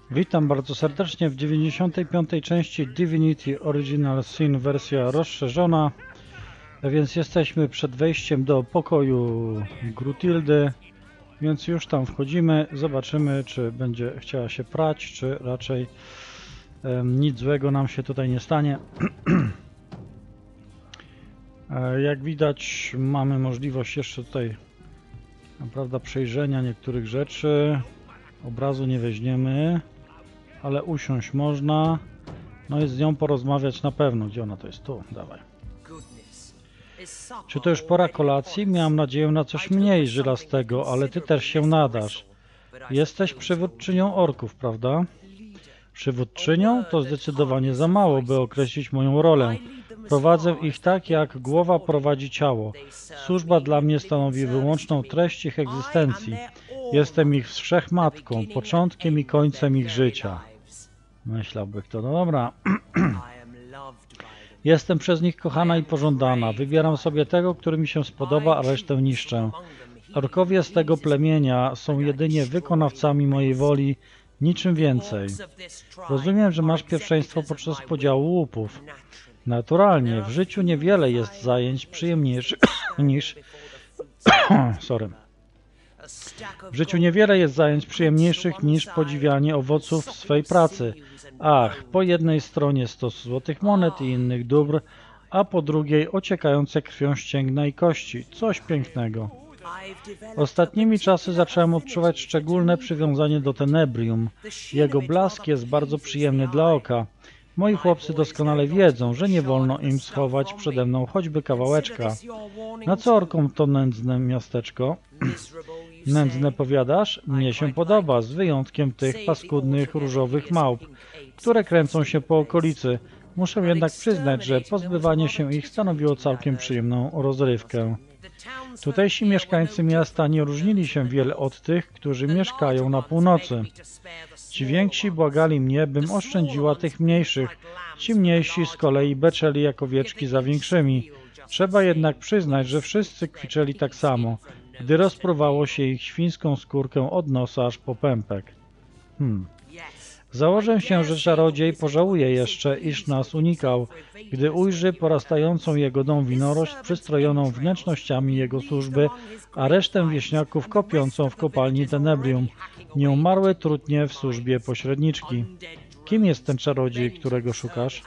Witam bardzo serdecznie w 95. części Divinity Original Sin wersja rozszerzona. Więc jesteśmy przed wejściem do pokoju Grutildy, więc już tam wchodzimy. Zobaczymy, czy będzie chciała się prać, czy raczej nic złego nam się tutaj nie stanie. Jak widać, mamy możliwość jeszcze tutaj przejrzenia niektórych rzeczy. Obrazu nie weźmiemy, ale usiąść można. No i z nią porozmawiać na pewno. Gdzie ona to jest? Tu, dawaj. Czy to już pora kolacji? Miałam nadzieję na coś mniej żylastego, ale ty też się nadasz. Jesteś przywódczynią orków, prawda? Przywódczynią? To zdecydowanie za mało, by określić moją rolę. Prowadzę ich tak, jak głowa prowadzi ciało. Służba dla mnie stanowi wyłączną treść ich egzystencji. Jestem ich wszechmatką, początkiem i końcem ich życia. Myślałby kto. No dobra. Jestem przez nich kochana i pożądana. Wybieram sobie tego, który mi się spodoba, a resztę niszczę. Orkowie z tego plemienia są jedynie wykonawcami mojej woli, niczym więcej. Rozumiem, że masz pierwszeństwo podczas podziału łupów. Naturalnie, w życiu niewiele jest zajęć przyjemniejszych niż... W życiu niewiele jest zajęć przyjemniejszych niż podziwianie owoców swej pracy. Ach, po jednej stronie 100 złotych monet i innych dóbr, a po drugiej ociekające krwią ścięgna i kości. Coś pięknego. Ostatnimi czasy zacząłem odczuwać szczególne przywiązanie do tenebrium. Jego blask jest bardzo przyjemny dla oka. Moi chłopcy doskonale wiedzą, że nie wolno im schować przede mną choćby kawałeczka. Na co orkom to nędzne miasteczko? Nędzne powiadasz? Mnie się podoba, z wyjątkiem tych paskudnych różowych małp, które kręcą się po okolicy. Muszę jednak przyznać, że pozbywanie się ich stanowiło całkiem przyjemną rozrywkę. Tutejsi mieszkańcy miasta nie różnili się wiele od tych, którzy mieszkają na północy. Ci więksi błagali mnie, bym oszczędziła tych mniejszych. Ci mniejsi z kolei beczeli jak owieczki za większymi. Trzeba jednak przyznać, że wszyscy kwiczeli tak samo, gdy rozpruwało się ich świńską skórkę od nosa aż po pępek. Założę się, że czarodziej pożałuje jeszcze, iż nas unikał, gdy ujrzy porastającą jego dom winorość przystrojoną wnętrznościami jego służby, a resztę wieśniaków kopiącą w kopalni tenebrium, nieumarłe trutnie w służbie pośredniczki. Kim jest ten czarodziej, którego szukasz?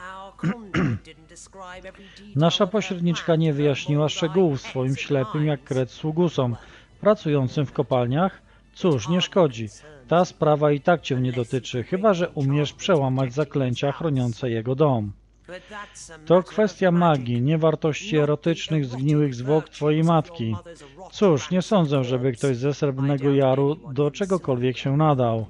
Nasza pośredniczka nie wyjaśniła szczegółów swoim ślepym jak kret sługusom, pracującym w kopalniach. Cóż, nie szkodzi. Ta sprawa i tak cię nie dotyczy, chyba że umiesz przełamać zaklęcia chroniące jego dom. To kwestia magii, nie wartości erotycznych zgniłych zwłok twojej matki. Cóż, nie sądzę, żeby ktoś ze Srebrnego Jaru do czegokolwiek się nadał.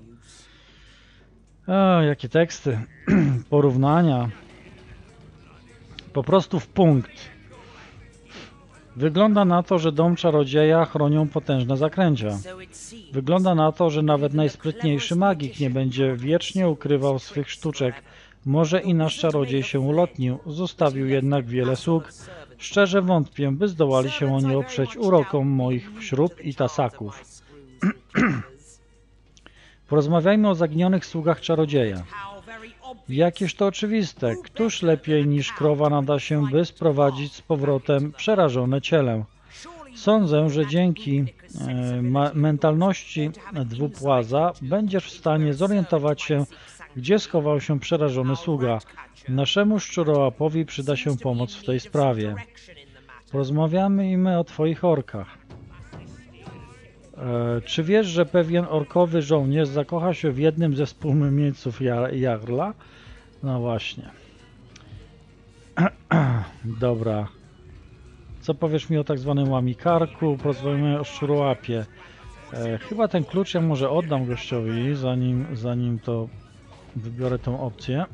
O, jakie teksty, porównania. Po prostu w punkt. Wygląda na to, że dom czarodzieja chronią potężne zaklęcia. Wygląda na to, że nawet najsprytniejszy magik nie będzie wiecznie ukrywał swych sztuczek. Może i nasz czarodziej się ulotnił, zostawił jednak wiele sług. Szczerze wątpię, by zdołali się oni oprzeć urokom moich śrub i tasaków. Porozmawiajmy o zaginionych sługach czarodzieja. Jakież to oczywiste, któż lepiej niż krowa nada się, by sprowadzić z powrotem przerażone ciele. Sądzę, że dzięki mentalności dwupłaza będziesz w stanie zorientować się, gdzie schował się przerażony sługa. Naszemu szczurołapowi przyda się pomoc w tej sprawie. Porozmawiamy i my o twoich orkach. Czy wiesz, że pewien orkowy żołnierz zakocha się w jednym ze współmieńców Jarla? No właśnie. Dobra. Co powiesz mi o tak zwanym łamikarku? Porozmawiamy o szczurołapie. Chyba ten klucz ja może oddam gościowi, zanim to wybiorę tą opcję.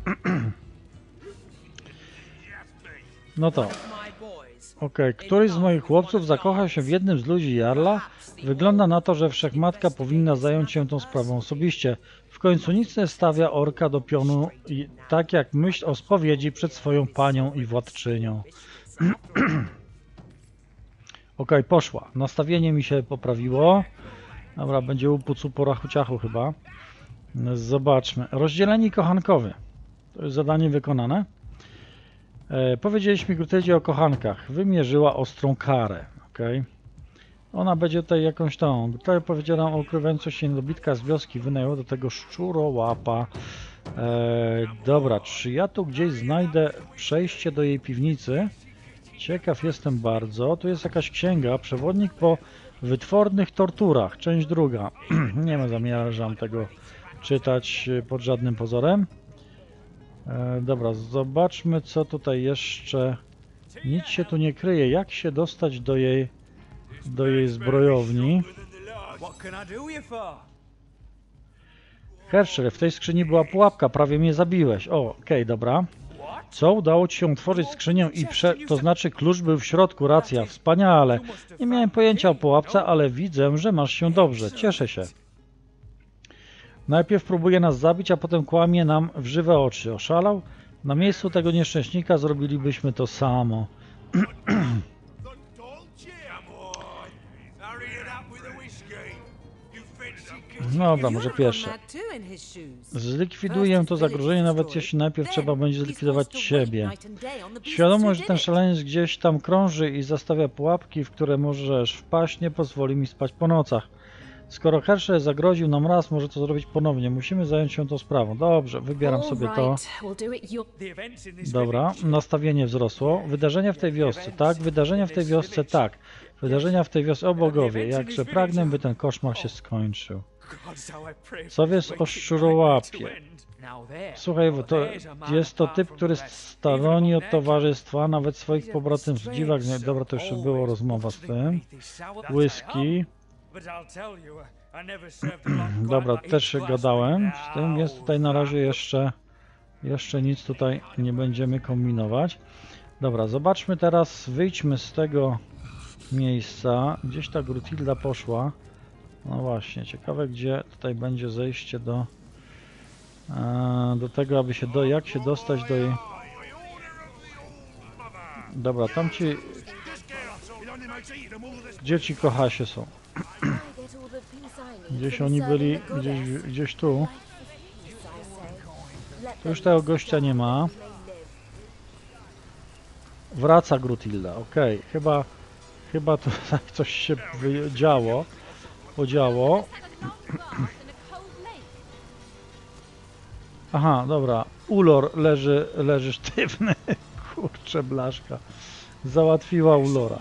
No to. Okej, któryś z moich chłopców zakochał się w jednym z ludzi Jarla? Wygląda na to, że Wszechmatka powinna zająć się tą sprawą osobiście. W końcu nic nie stawia orka do pionu, tak jak myśl o spowiedzi przed swoją panią i władczynią. Okej, poszła. Nastawienie mi się poprawiło. Dobra, będzie upucu po rachu ciachu chyba. Zobaczmy. Rozdzieleni kochankowy. To jest zadanie wykonane. Powiedzieliśmy Grutyldzie o kochankach. Wymierzyła ostrą karę. Okay. Ona będzie tutaj jakąś tą. Tutaj powiedziała nam o ukrywającym się niedobitka z wioski. Wynajęło do tego szczurołapa. Dobra, czy ja tu gdzieś znajdę przejście do jej piwnicy? Ciekaw jestem bardzo. Tu jest jakaś księga. Przewodnik po wytwornych torturach. Część druga. Nie zamierzam tego czytać pod żadnym pozorem. Dobra, zobaczmy co tutaj jeszcze. Nic się tu nie kryje. Jak się dostać do jej zbrojowni? Hersher, w tej skrzyni była pułapka, prawie mnie zabiłeś. O, okej, dobra. Co? Udało ci się otworzyć skrzynię i to znaczy klucz był w środku, racja, wspaniale. Nie miałem pojęcia o pułapce, ale widzę, że masz się dobrze. Cieszę się. Najpierw próbuje nas zabić, a potem kłamie nam w żywe oczy. Oszalał? Na miejscu tego nieszczęśnika zrobilibyśmy to samo. Dobra, może pierwsze. Zlikwiduję to zagrożenie, nawet jeśli najpierw trzeba będzie zlikwidować ciebie. Świadomość, że ten szaleniec gdzieś tam krąży i zastawia pułapki, w które możesz wpaść, nie pozwoli mi spać po nocach. Skoro Hersher zagroził nam raz, może to zrobić ponownie. Musimy zająć się tą sprawą. Dobrze, wybieram sobie to. Dobra, nastawienie wzrosło. Wydarzenia w tej wiosce, tak? Wydarzenia w tej wiosce, tak. Wydarzenia w tej wiosce, o bogowie, jakże pragnę, by ten koszmar się skończył. Co wiesz o szczurołapie? Słuchaj, to jest to typ, który stanowi od towarzystwa, nawet swoich pobratymców. Dziwak, dobra, to już było rozmowa z tym. Whisky. Dobra, też się gadałem z tym, więc tutaj na razie jeszcze nic tutaj nie będziemy kombinować. Dobra, zobaczmy teraz, wyjdźmy z tego miejsca. Gdzieś ta Grutylda poszła. No właśnie, ciekawe gdzie tutaj będzie zejście do tego, aby się jak się dostać do jej... Dobra, tam ci... Gdzie ci kochasie są? Gdzieś oni byli, gdzieś tu. Tu już tego gościa nie ma. Wraca Grutylda, okej. Chyba tutaj coś się podziało. Aha, dobra. Ulor leży sztywny. Kurczę, blaszka. Załatwiła Ulora.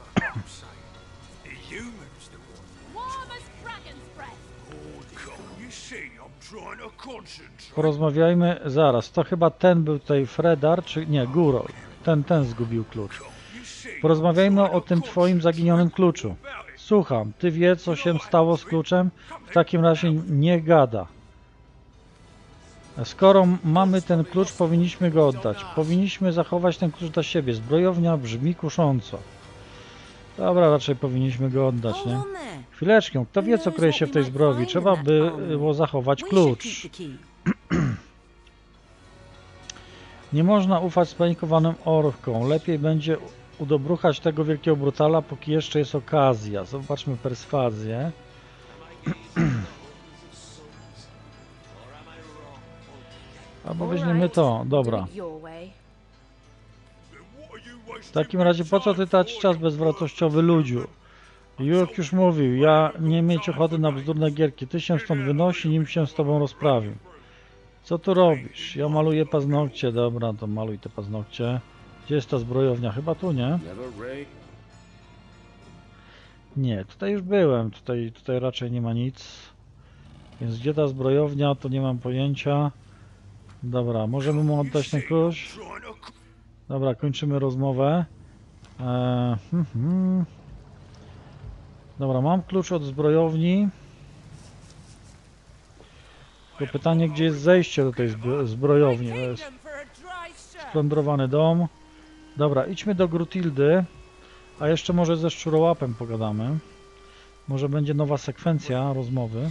Porozmawiajmy zaraz. To chyba ten był tutaj Fredar, czy nie, Gurol. Ten zgubił klucz. Porozmawiajmy o tym twoim zaginionym kluczu. Słucham, ty wie, co się stało z kluczem? W takim razie niech gada. Skoro mamy ten klucz, powinniśmy go oddać. Powinniśmy zachować ten klucz dla siebie. Zbrojownia brzmi kusząco. Dobra, raczej powinniśmy go oddać, nie? Chwileczkę, kto wie, co kryje się w tej zbroi? Trzeba było zachować klucz. Nie można ufać spanikowanym orkom. Lepiej będzie udobruchać tego wielkiego brutala, póki jeszcze jest okazja. Zobaczmy perswazję. Albo weźmiemy to, dobra. W takim razie po co ty tracisz czas bezwartościowy ludziu? Jurk już mówił, ja nie mieć ochoty na bzdurne gierki. Ty się stąd wynosi, nim się z tobą rozprawił. Co tu robisz? Ja maluję paznokcie. Dobra, to maluj te paznokcie. Gdzie jest ta zbrojownia? Chyba tu, nie? Nie, tutaj już byłem. Tutaj raczej nie ma nic. Więc gdzie ta zbrojownia, to nie mam pojęcia. Dobra, możemy mu oddać ten klucz. Dobra, kończymy rozmowę. Dobra, mam klucz od zbrojowni. Tylko pytanie, gdzie jest zejście do tej zbrojowni. To jest splądrowany dom. Dobra, idźmy do Grutyldy. A jeszcze może ze szczurołapem pogadamy. Może będzie nowa sekwencja rozmowy.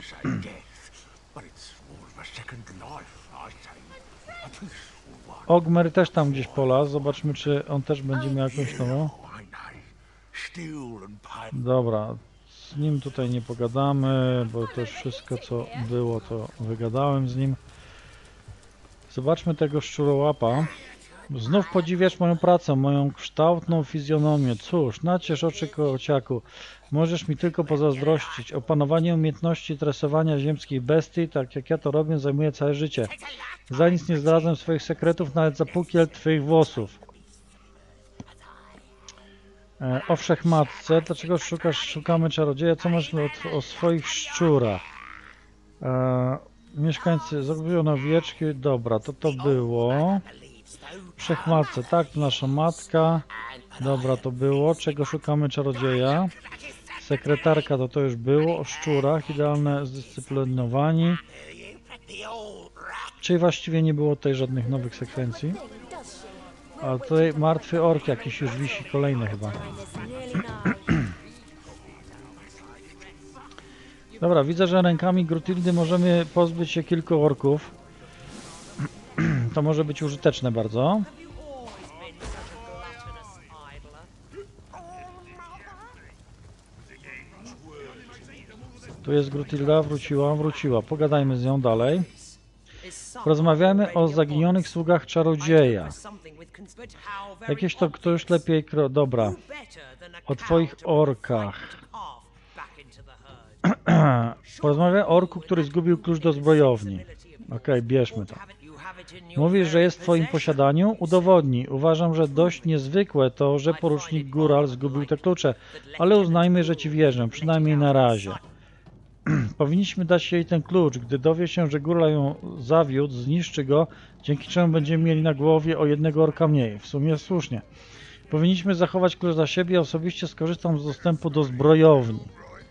Ogmer też tam gdzieś polazł. Zobaczmy, czy on też będzie miał jakąś nową. Dobra. z nim tutaj nie pogadamy, bo też wszystko co było to wygadałem z nim. Zobaczmy tego szczurołapa. Znów podziwiasz moją pracę, moją kształtną fizjonomię. Cóż, naciesz oczy kociaku. Możesz mi tylko pozazdrościć. Opanowanie umiejętności tresowania ziemskiej bestii, tak jak ja to robię, zajmuje całe życie. Za nic nie zdradzam swoich sekretów, nawet za pukiel twoich włosów. O wszechmatce, dlaczego szukamy czarodzieja? Co masz o swoich szczurach? Mieszkańcy zagubiono owieczki, dobra, to było. Wszechmatce, tak, to nasza matka. Dobra, to było. Czego szukamy czarodzieja? Sekretarka, to już było. O szczurach, idealne zdyscyplinowani. Czyli właściwie nie było tutaj żadnych nowych sekwencji. A tutaj martwy ork jakiś już wisi, kolejny chyba. Dobra, widzę, że rękami Grutildy możemy pozbyć się kilku orków. To może być użyteczne bardzo. Tu jest Grutilda, wróciła. Pogadajmy z nią dalej. Porozmawiamy o zaginionych sługach czarodzieja. Jakieś to już lepiej... Dobra. O twoich orkach. Porozmawiamy o orku, który zgubił klucz do zbrojowni. Okej, bierzmy to. Mówisz, że jest w twoim posiadaniu? Udowodnij. Uważam, że dość niezwykłe to, że porucznik Góral zgubił te klucze, ale uznajmy, że ci wierzę, przynajmniej na razie. Powinniśmy dać jej ten klucz. Gdy dowie się, że Góral ją zawiódł, zniszczy go, dzięki czemu będziemy mieli na głowie o jednego orka mniej. W sumie słusznie. Powinniśmy zachować klucz dla siebie, osobiście skorzystam z dostępu do zbrojowni.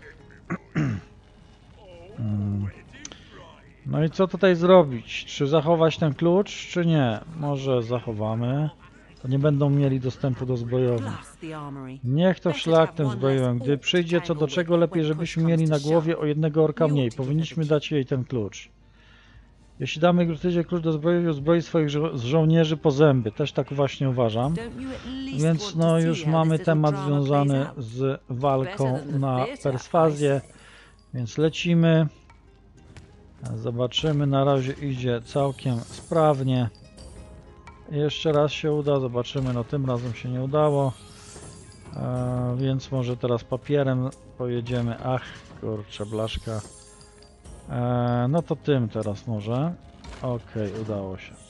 No i co tutaj zrobić? Czy zachować ten klucz, czy nie? Może zachowamy. To nie będą mieli dostępu do zbrojowni. Niech to szlak tym zbrojowym. Gdy przyjdzie co do czego, lepiej żebyśmy mieli na głowie o jednego orka mniej. Powinniśmy dać jej ten klucz. Jeśli damy Grutyldzie klucz do zbroi, uzbroi swoich żołnierzy po zęby. Też tak właśnie uważam. Więc no już mamy temat związany z walką na perswazję. Więc lecimy. Zobaczymy, na razie idzie całkiem sprawnie. Jeszcze raz się uda, zobaczymy, no tym razem się nie udało. Więc może teraz papierem pojedziemy. Ach, kurczę, blaszka. No to tym teraz może. Okej, udało się.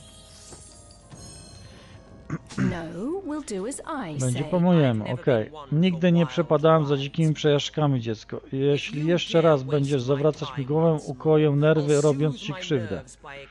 Będzie po mojemu, okej. Nigdy nie przepadałem za dzikimi przejażdżkami, dziecko. Jeśli jeszcze raz będziesz zawracać mi głowę, ukoję nerwy, robiąc ci krzywdę.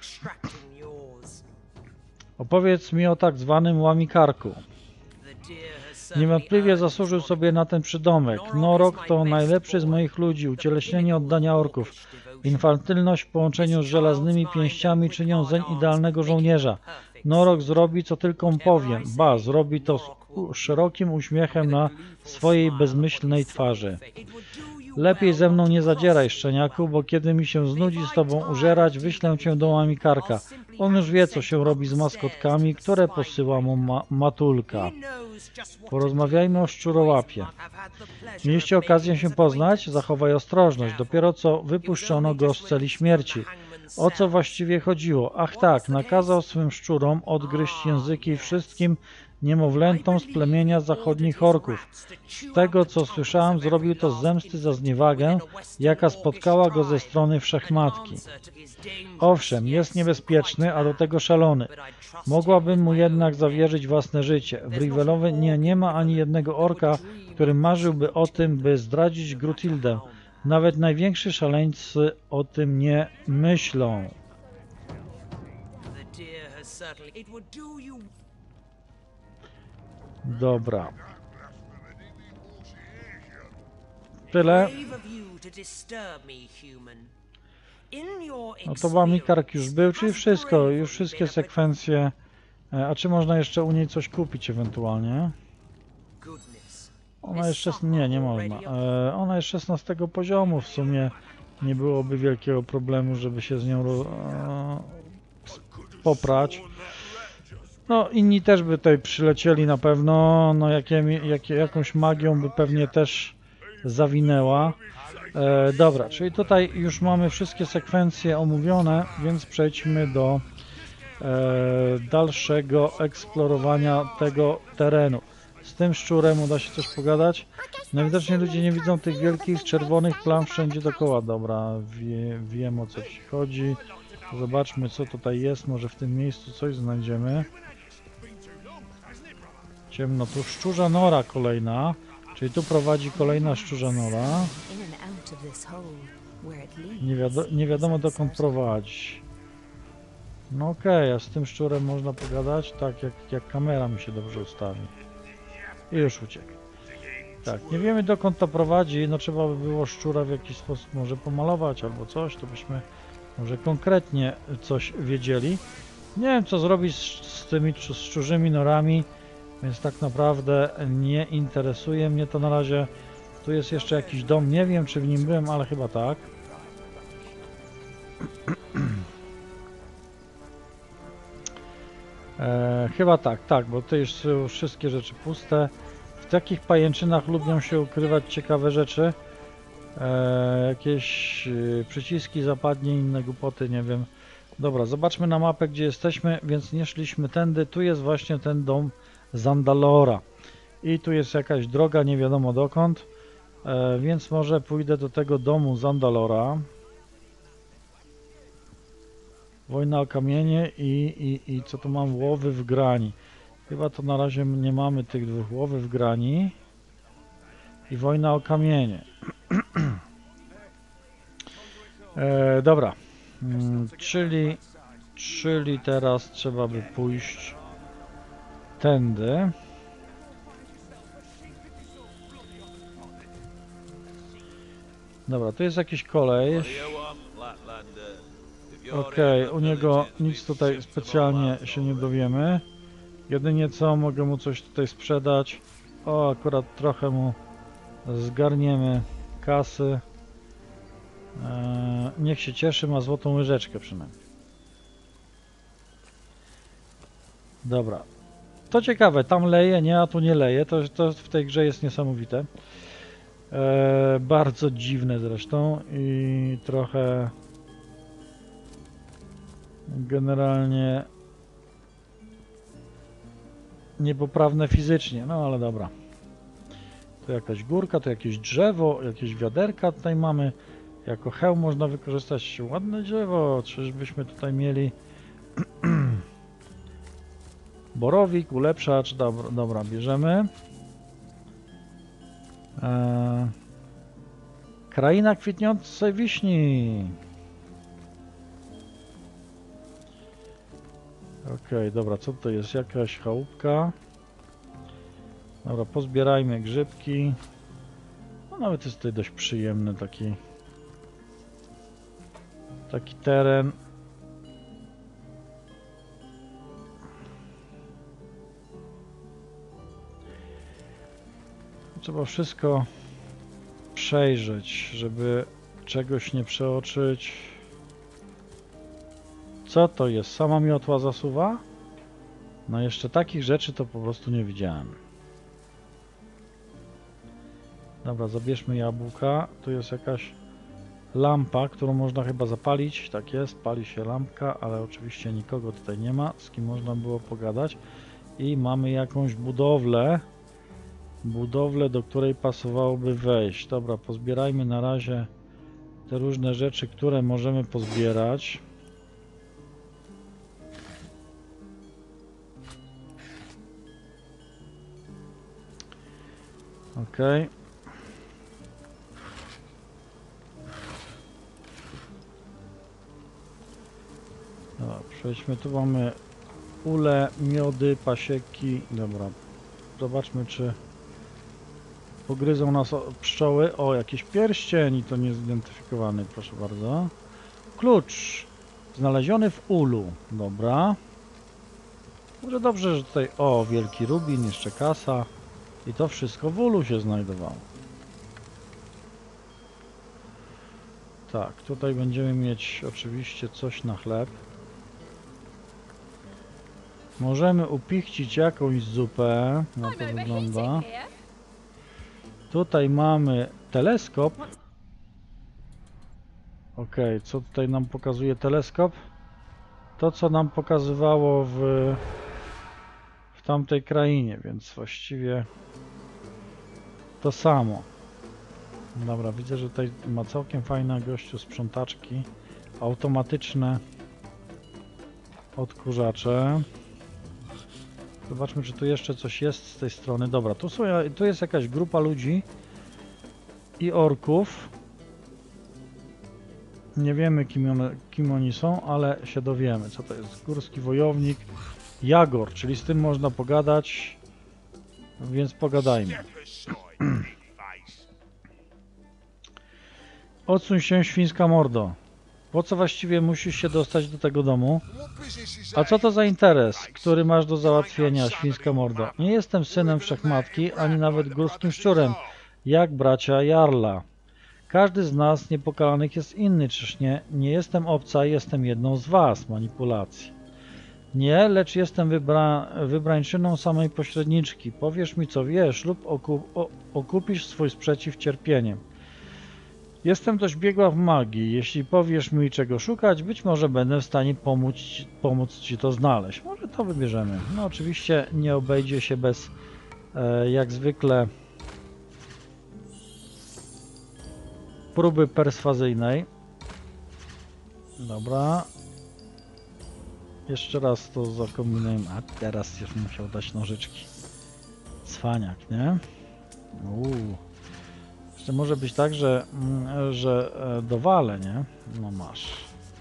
Opowiedz mi o tak zwanym łamikarku. Niewątpliwie zasłużył sobie na ten przydomek. Norok to najlepszy z moich ludzi, ucieleśnienie oddania orków. Infantylność w połączeniu z żelaznymi pięściami czynią zeń idealnego żołnierza. Norok zrobi, co tylko mu powiem. Ba, zrobi to z szerokim uśmiechem na swojej bezmyślnej twarzy. Lepiej ze mną nie zadzieraj, szczeniaku, bo kiedy mi się znudzi z tobą użerać, wyślę cię do łamikarka. On już wie, co się robi z maskotkami, które posyła mu matulka. Porozmawiajmy o szczurołapie. Mieliście okazję się poznać? Zachowaj ostrożność. Dopiero co wypuszczono go z celi śmierci. O co właściwie chodziło? Ach tak, nakazał swym szczurom odgryźć języki wszystkim niemowlętom z plemienia zachodnich orków. Z tego, co słyszałem, zrobił to z zemsty za zniewagę, jaka spotkała go ze strony Wszechmatki. Owszem, jest niebezpieczny, a do tego szalony. Mogłabym mu jednak zawierzyć własne życie. W Rivelowie nie ma ani jednego orka, który marzyłby o tym, by zdradzić Grutildę. Nawet najwięksi szaleńcy o tym nie myślą. Dobra. Tyle. No to łamikark już był, czyli wszystko, już wszystkie sekwencje. A czy można jeszcze u niej coś kupić ewentualnie? Ona jeszcze... nie można. Ona jest 16 poziomu, w sumie nie byłoby wielkiego problemu, żeby się z nią poprać. No inni też by tutaj przylecieli na pewno, no jakąś magią by pewnie też zawinęła. Dobra, czyli tutaj już mamy wszystkie sekwencje omówione, więc przejdźmy do dalszego eksplorowania tego terenu. Z tym szczurem uda się coś pogadać. Najwidoczniej ludzie nie widzą tych wielkich czerwonych plam wszędzie dookoła. Dobra, wiem o co ci chodzi. Zobaczmy co tutaj jest, może w tym miejscu coś znajdziemy. Ciemno, tu szczurza nora kolejna, czyli tu prowadzi kolejna szczurza nora. Nie wiadomo dokąd prowadzi. No okej, a z tym szczurem można pogadać, tak jak kamera mi się dobrze ustawi. I już uciekł. Tak, nie wiemy dokąd to prowadzi, no trzeba by było szczura w jakiś sposób może pomalować albo coś, to byśmy może konkretnie coś wiedzieli. Nie wiem co zrobić z tymi szczurzymi norami, więc tak naprawdę nie interesuje mnie to na razie. Tu jest jeszcze jakiś dom, nie wiem czy w nim byłem, ale chyba tak. Chyba tak, bo to już są wszystkie rzeczy puste. W takich pajęczynach lubią się ukrywać ciekawe rzeczy. Jakieś przyciski, zapadnie, inne głupoty, nie wiem. Dobra, zobaczmy na mapę, gdzie jesteśmy, więc nie szliśmy tędy. Tu jest właśnie ten dom Zandalora. I tu jest jakaś droga, nie wiadomo dokąd. Więc może pójdę do tego domu Zandalora. Wojna o kamienie i co tu mam? Łowy w grani. Chyba to na razie nie mamy tych dwóch. Łowy w grani i wojna o kamienie. Dobra. Czyli teraz trzeba by pójść tędy. Dobra, tu jest jakiś koleś. Okej, u niego nic tutaj specjalnie się nie dowiemy. Jedynie co, mogę mu coś tutaj sprzedać. O, akurat trochę mu zgarniemy kasy. Niech się cieszy, ma złotą łyżeczkę przynajmniej. Dobra. To ciekawe, tam leje, nie, a tu nie leje. To w tej grze jest niesamowite. Bardzo dziwne zresztą i trochę generalnie niepoprawne fizycznie, no ale dobra. Tu jakaś górka, tu jakieś drzewo, jakieś wiaderka tutaj mamy. Jako hełm można wykorzystać ładne drzewo. Czyżbyśmy tutaj mieli borowik, ulepszacz. Dobra, bierzemy. Kraina kwitnącej wiśni. Okej, dobra, co to jest? Jakaś chałupka. Dobra, pozbierajmy grzybki. No nawet jest tutaj dość przyjemny taki teren. Trzeba wszystko przejrzeć, żeby czegoś nie przeoczyć. Co to jest? Sama miotła zasuwa? No jeszcze takich rzeczy to po prostu nie widziałem. Dobra, zabierzmy jabłka. Tu jest jakaś lampa, którą można chyba zapalić. Tak jest, pali się lampka, ale oczywiście nikogo tutaj nie ma, z kim można było pogadać. I mamy jakąś budowlę. Budowlę, do której pasowałoby wejść. Dobra, pozbierajmy na razie te różne rzeczy, które możemy pozbierać. Okej. Dobra, przejdźmy. Tu mamy ule, miody, pasieki. Dobra, zobaczmy czy pogryzą nas pszczoły. O, jakiś pierścień i to niezidentyfikowany, proszę bardzo. Klucz znaleziony w ulu. Dobra. Może dobrze, że tutaj... O, wielki rubin, jeszcze kasa. I to wszystko w ulu się znajdowało. Tak, tutaj będziemy mieć oczywiście coś na chleb. Możemy upichcić jakąś zupę. Na to wygląda. Tutaj mamy teleskop. Okej, co tutaj nam pokazuje teleskop? To, co nam pokazywało w tamtej krainie, więc właściwie to samo. Dobra, widzę, że tutaj ma całkiem fajne gościu sprzątaczki. Automatyczne odkurzacze. Zobaczmy, czy tu jeszcze coś jest z tej strony. Dobra, tu jest jakaś grupa ludzi i orków. Nie wiemy, kim oni są, ale się dowiemy. Co to jest? Górski wojownik. Jagor, czyli z tym można pogadać, więc pogadajmy. Odsuń się, świńska mordo. Po co właściwie musisz się dostać do tego domu? A co to za interes, który masz do załatwienia, świńska mordo? Nie jestem synem wszechmatki, ani nawet górskim szczurem, jak bracia Jarla. Każdy z nas niepokalanych jest inny, czyż nie? Nie jestem obca, jestem jedną z was, manipulacji. Nie, lecz jestem wybrańczyną samej pośredniczki. Powiesz mi, co wiesz, lub okupisz swój sprzeciw cierpieniem. Jestem dość biegła w magii. Jeśli powiesz mi, czego szukać, być może będę w stanie pomóc ci to znaleźć. Może to wybierzemy. No oczywiście nie obejdzie się bez, jak zwykle, próby perswazyjnej. Dobra. Jeszcze raz to zakombinujemy. A teraz już musiał dać nożyczki. Cwaniak, nie? Jeszcze może być tak, że dowalę, nie? No masz.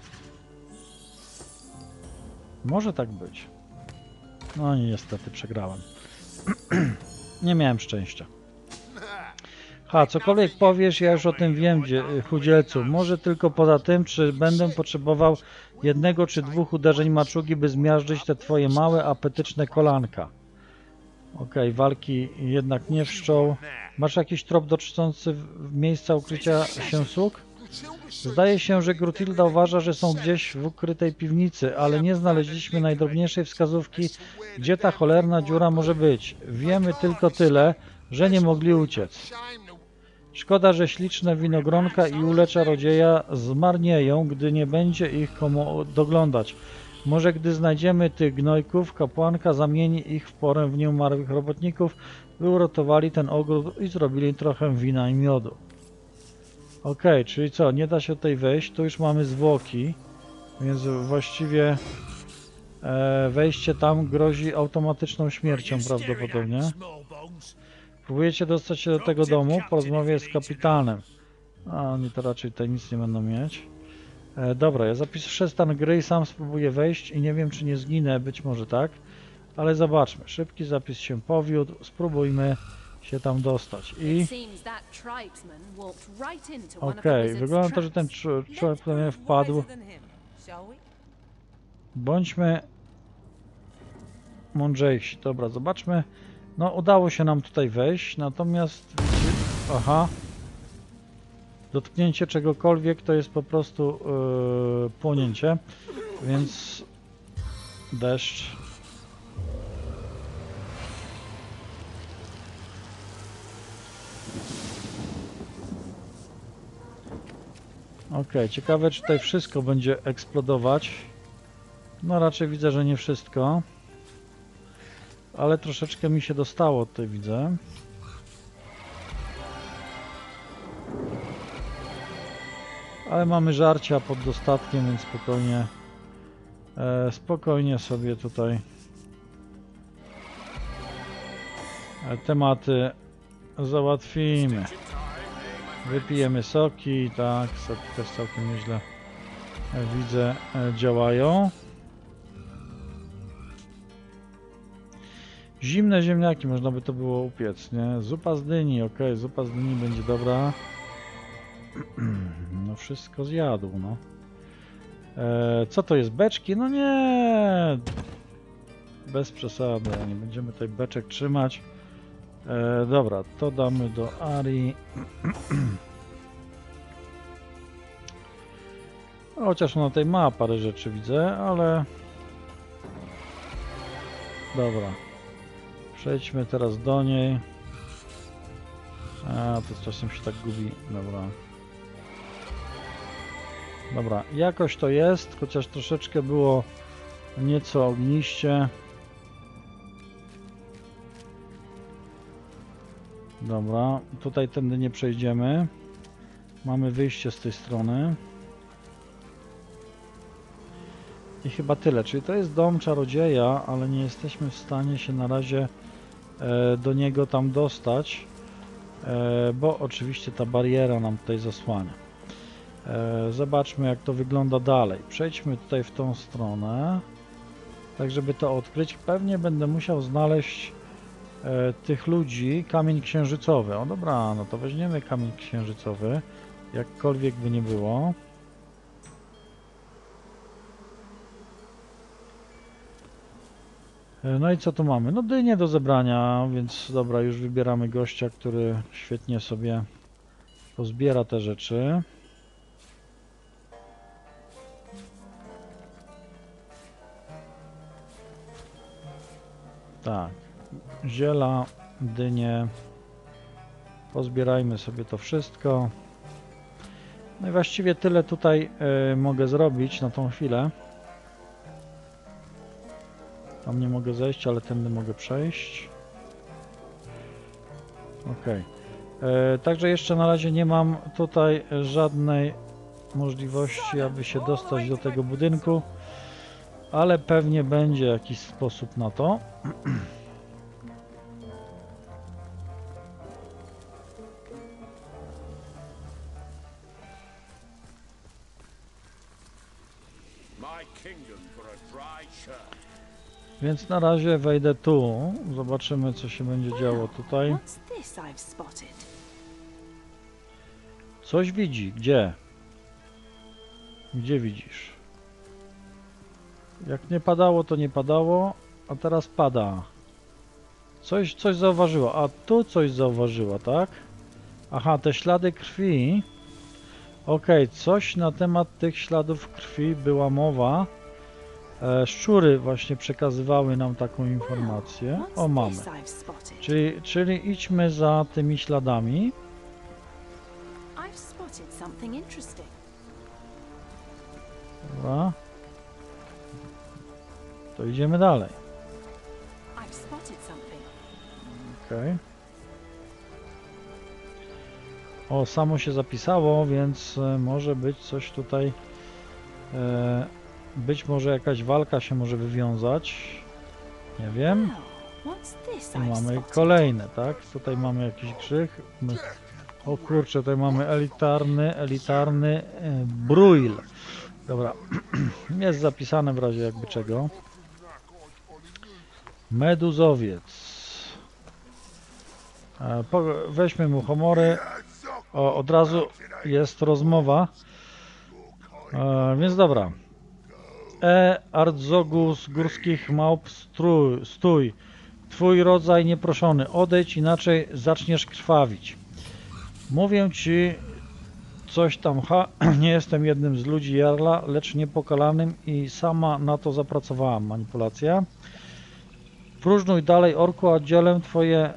Może tak być. No niestety przegrałem. Nie miałem szczęścia. Cokolwiek powiesz, ja już o tym wiem, chudzielcu. Może tylko poza tym, czy będę potrzebował jednego czy dwóch uderzeń maczugi, by zmiażdżyć te twoje małe, apetyczne kolanka. Okej, walki jednak nie wszczął. Masz jakiś trop dotyczący miejsca ukrycia się sług? Zdaje się, że Grutilda uważa, że są gdzieś w ukrytej piwnicy, ale nie znaleźliśmy najdrobniejszej wskazówki, gdzie ta cholerna dziura może być. Wiemy tylko tyle, że nie mogli uciec. Szkoda, że śliczne winogronka i ule czarodzieja zmarnieją, gdy nie będzie ich komu doglądać. Może gdy znajdziemy tych gnojków, kapłanka zamieni ich w porę umarłych robotników, by uratowali ten ogród i zrobili trochę wina i miodu. Okej, czyli co, nie da się tutaj wejść, tu już mamy zwłoki, więc właściwie wejście tam grozi automatyczną śmiercią prawdopodobnie. Próbujecie dostać się do tego domu, porozmawiać z kapitanem. A oni to raczej tutaj nic nie będą mieć. Dobra, ja zapiszę stan gry i sam spróbuję wejść i nie wiem, czy nie zginę, być może tak. Ale zobaczmy, szybki zapis się powiódł, spróbujmy się tam dostać. I okej, wygląda to, że ten człowiek wpadł. Bądźmy mądrzejsi. Dobra, zobaczmy. No, udało się nam tutaj wejść, natomiast... Aha. Dotknięcie czegokolwiek to jest po prostu płonięcie, więc deszcz. Okej, ciekawe, czy tutaj wszystko będzie eksplodować. No raczej widzę, że nie wszystko. Ale troszeczkę mi się dostało tutaj, widzę. Ale mamy żarcia pod dostatkiem, więc spokojnie sobie tutaj tematy załatwimy. Wypijemy soki, tak, soki też całkiem nieźle widzę działają. Zimne ziemniaki, można by to było upiec, nie? Zupa z dyni, ok, zupa z dyni będzie dobra. No wszystko zjadł, no. Co to jest? Beczki? No nie! Bez przesady, nie będziemy tutaj beczek trzymać. Dobra, to damy do Ari. Chociaż ona tutaj ma parę rzeczy, widzę, ale... Dobra. Przejdźmy teraz do niej. A, to z czasem się tak gubi. Dobra. Dobra, jakoś to jest, chociaż troszeczkę było nieco ogniście. Dobra, tutaj tędy nie przejdziemy. Mamy wyjście z tej strony. I chyba tyle, czyli to jest dom czarodzieja, ale nie jesteśmy w stanie się na razie do niego tam dostać, bo oczywiście ta bariera nam tutaj zasłania. Zobaczmy, jak to wygląda dalej. Przejdźmy tutaj w tą stronę, tak żeby to odkryć. Pewnie będę musiał znaleźć tych ludzi. Kamień księżycowy. O dobra, no to weźmiemy kamień księżycowy, jakkolwiek by nie było. No i co tu mamy? No dynię do zebrania, więc dobra, już wybieramy gościa, który świetnie sobie pozbiera te rzeczy. Tak, ziela, dynie, pozbierajmy sobie to wszystko. No i właściwie tyle tutaj mogę zrobić na tą chwilę. Tam nie mogę zejść, ale tędy mogę przejść. Ok. Także jeszcze na razie nie mam tutaj żadnej możliwości, aby się dostać do tego budynku, ale pewnie będzie jakiś sposób na to. Więc na razie wejdę tu, zobaczymy, co się będzie działo tutaj. Coś widzi, gdzie? Gdzie widzisz? Jak nie padało, to nie padało, a teraz pada. Coś zauważyła, a tu coś zauważyła, tak? Aha, te ślady krwi. Ok, coś na temat tych śladów krwi była mowa. Szczury właśnie przekazywały nam taką informację. O, mamy. Czyli idźmy za tymi śladami. Dobra. To idziemy dalej. Okay. O, samo się zapisało, więc może być coś tutaj. Być może jakaś walka się może wywiązać. Nie wiem. Tu mamy kolejne, tak? Tutaj mamy jakiś krzyk. O kurczę, tutaj mamy elitarny Bruil. Dobra. Jest zapisane w razie jakby czego. Meduzowiec. Weźmy mu humory. O, od razu jest rozmowa. Więc dobra. Ardzogus górskich małp, stój. Twój rodzaj nieproszony. Odejdź, inaczej zaczniesz krwawić. Mówię ci coś tam, nie jestem jednym z ludzi Jarla, lecz niepokalanym i sama na to zapracowałam. Manipulacja. Próżnuj dalej, orku, a oddzielę twoje...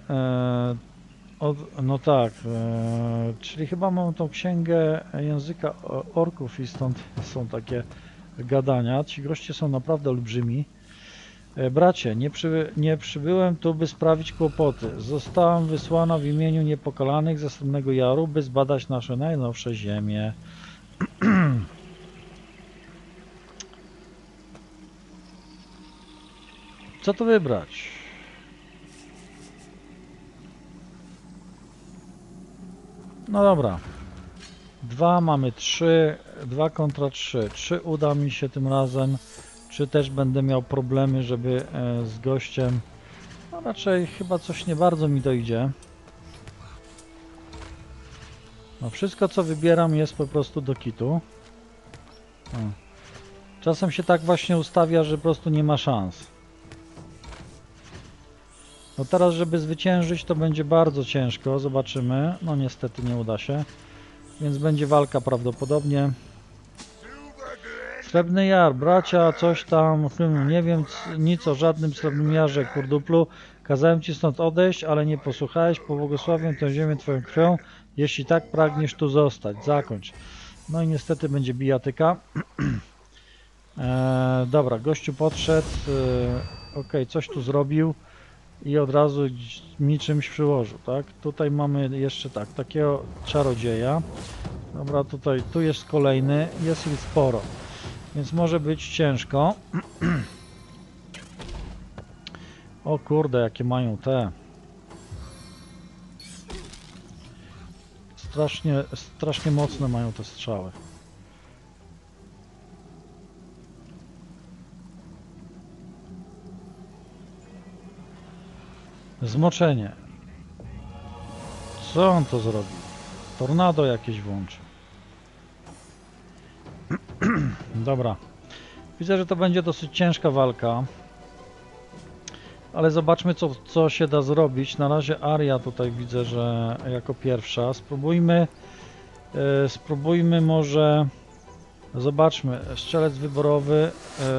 no tak, czyli chyba mam tą księgę języka orków i stąd są takie gadania. Ci goście są naprawdę olbrzymi. Bracie, nie przybyłem tu, by sprawić kłopoty. Zostałam wysłana w imieniu niepokalanych ze Srebrnego Jaru, by zbadać nasze najnowsze ziemie. Co tu wybrać? No dobra. 2 mamy 3, 2 kontra 3. Czy uda mi się tym razem, czy też będę miał problemy, żeby z gościem... No raczej chyba coś nie bardzo mi dojdzie. No wszystko co wybieram jest po prostu do kitu. Czasem się tak właśnie ustawia, że po prostu nie ma szans. No teraz, żeby zwyciężyć, to będzie bardzo ciężko, zobaczymy. No niestety nie uda się, więc będzie walka prawdopodobnie. Srebrny Jar, bracia, coś tam, nie wiem nic o żadnym Srebrnym Jarze, kurduplu. Kazałem ci stąd odejść, ale nie posłuchałeś. Pobłogosławię tę ziemię twoją krwią. Jeśli tak pragniesz tu zostać. Zakończ. No i niestety będzie bijatyka. Dobra, gościu podszedł. Ok, coś tu zrobił. I od razu mi czymś przyłożył, tak? Tutaj mamy jeszcze tak, takiego czarodzieja. Dobra, tutaj, tu jest kolejny. Jest ich sporo. Więc może być ciężko. O kurde, jakie mają te. Strasznie mocne mają te strzały. Zmoczenie. Co on to zrobił? Tornado jakieś włączy. Dobra. Widzę, że to będzie dosyć ciężka walka. Ale zobaczmy, co się da zrobić. Na razie Aria tutaj widzę, że jako pierwsza. Spróbujmy może... Zobaczmy. Strzelec wyborowy.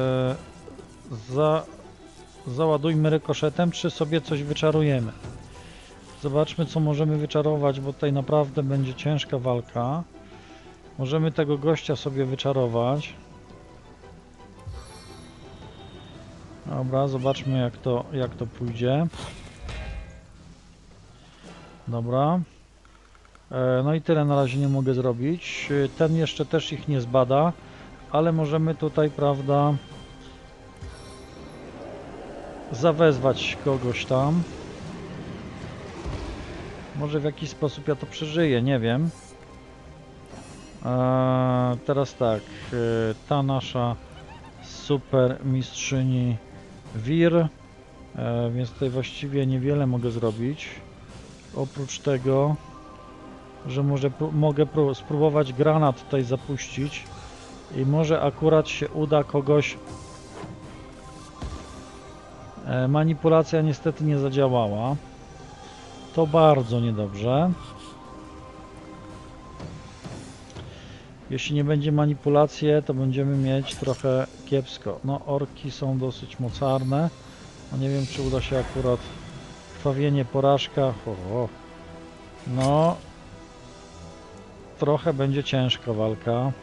Załadujmy rykoszetem, czy sobie coś wyczarujemy. Zobaczmy, co możemy wyczarować, bo tutaj naprawdę będzie ciężka walka. Możemy tego gościa sobie wyczarować. Dobra, zobaczmy jak to pójdzie. Dobra. No i tyle na razie nie mogę zrobić. Ten jeszcze też ich nie zbada, ale możemy tutaj, prawda, zawezwać kogoś tam. Może w jakiś sposób ja to przeżyję, nie wiem. Teraz tak, ta nasza super mistrzyni Wir, więc tutaj właściwie niewiele mogę zrobić. Oprócz tego, że mogę spróbować granat tutaj zapuścić i może akurat się uda kogoś. Manipulacja niestety nie zadziałała. To bardzo niedobrze. Jeśli nie będzie manipulacji, to będziemy mieć trochę kiepsko. No, orki są dosyć mocarne. No, nie wiem, czy uda się akurat krwawienie, porażka. No, trochę będzie ciężka walka.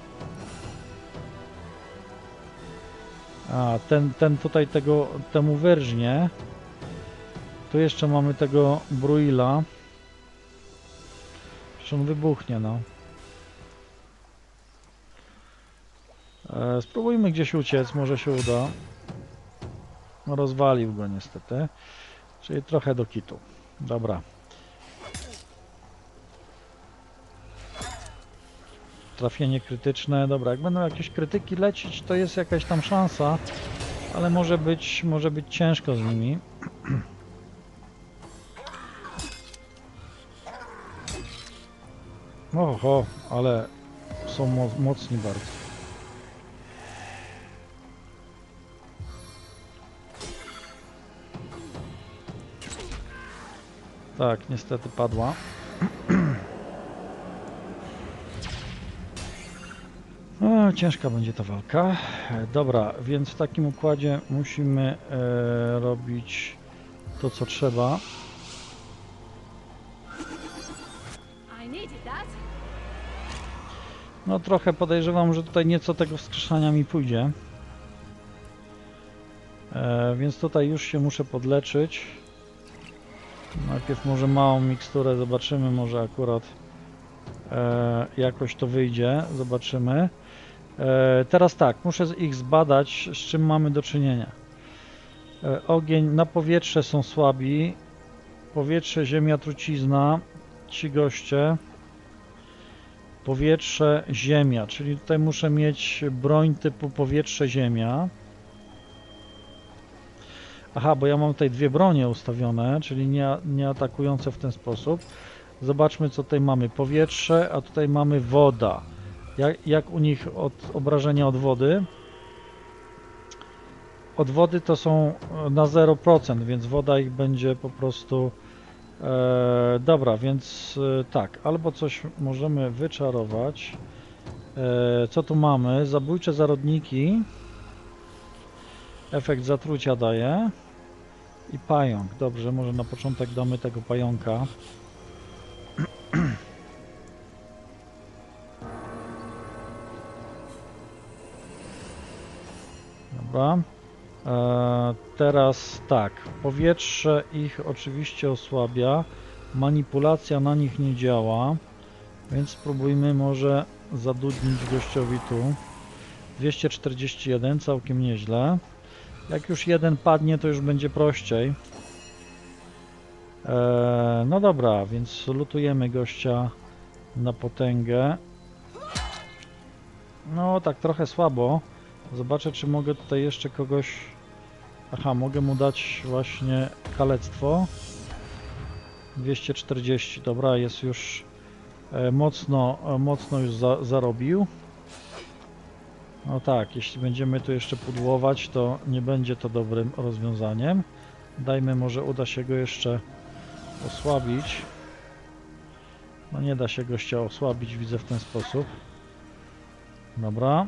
A, ten tutaj temu wyrżnie. Tu jeszcze mamy tego Bruila. Przecież on wybuchnie, no. Spróbujmy gdzieś uciec, może się uda. Rozwalił go niestety. Czyli trochę do kitu. Dobra. Trafienie krytyczne. Dobra, jak będą jakieś krytyki lecieć, to jest jakaś tam szansa. Ale może być ciężko z nimi. Oho, ale są mocni bardzo. Tak, niestety padła. No, ciężka będzie ta walka. Dobra, więc w takim układzie musimy robić to, co trzeba. No trochę podejrzewam, że tutaj nieco tego wskrzeszania mi pójdzie. Więc tutaj już się muszę podleczyć. Najpierw może małą miksturę, zobaczymy, może akurat jakoś to wyjdzie, zobaczymy. Teraz tak, muszę ich zbadać, z czym mamy do czynienia. Ogień, na powietrze są słabi. Powietrze, ziemia, trucizna, ci goście. Powietrze, ziemia, czyli tutaj muszę mieć broń typu powietrze, ziemia. Aha, bo ja mam tutaj dwie bronie ustawione, czyli nie atakujące w ten sposób. Zobaczmy, co tutaj mamy. Powietrze, a tutaj mamy woda. Jak u nich obrażenia od wody? Od wody to są na 0%, więc woda ich będzie po prostu... dobra, więc tak, albo coś możemy wyczarować. Co tu mamy? Zabójcze zarodniki. Efekt zatrucia daje. I pająk. Dobrze, może na początek damy tego pająka. Dobra. Teraz tak. Powietrze ich oczywiście osłabia. Manipulacja na nich nie działa. Więc spróbujmy może zadudnić gościowi tu. 241, całkiem nieźle. Jak już jeden padnie, to już będzie prościej. No dobra, więc lutujemy gościa na potęgę. No tak trochę słabo. Zobaczę, czy mogę tutaj jeszcze kogoś... Aha, mogę mu dać właśnie kalectwo. 240, dobra, jest już mocno już zarobił. No tak, jeśli będziemy tu jeszcze pudłować, to nie będzie to dobrym rozwiązaniem. Dajmy, może uda się go jeszcze osłabić. No nie da się gościa osłabić, widzę w ten sposób. Dobra.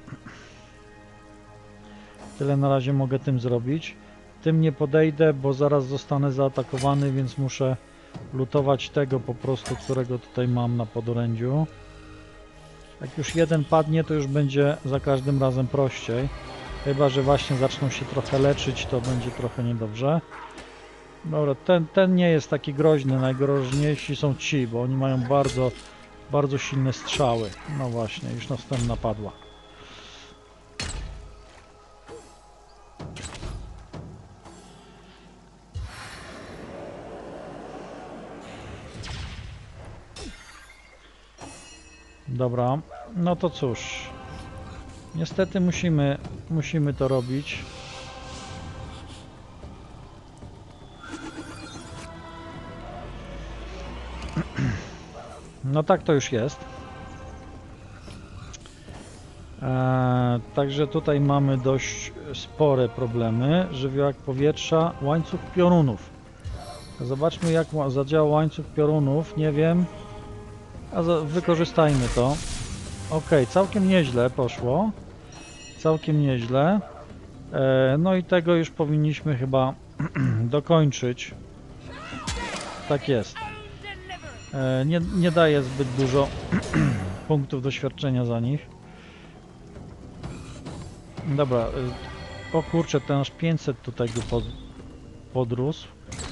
Tyle na razie mogę tym zrobić. Tym nie podejdę, bo zaraz zostanę zaatakowany, więc muszę lutować tego po prostu, którego tutaj mam na podorędziu. Jak już jeden padnie, to już będzie za każdym razem prościej. Chyba że właśnie zaczną się trochę leczyć, to będzie trochę niedobrze. Dobra, ten nie jest taki groźny, najgroźniejsi są ci, bo oni mają bardzo silne strzały. No właśnie, już następna padła. Dobra, no to cóż. Niestety musimy to robić. No tak to już jest. Także tutaj mamy dość spore problemy. Żywiołak powietrza, łańcuch piorunów. Zobaczmy, jak zadziała łańcuch piorunów. Nie wiem. Wykorzystajmy to. Ok, całkiem nieźle poszło. Całkiem nieźle. No i tego już powinniśmy chyba dokończyć. Tak jest. Nie daje zbyt dużo punktów doświadczenia za nich. Dobra. O kurczę, ten aż 500 tutaj go podrósł.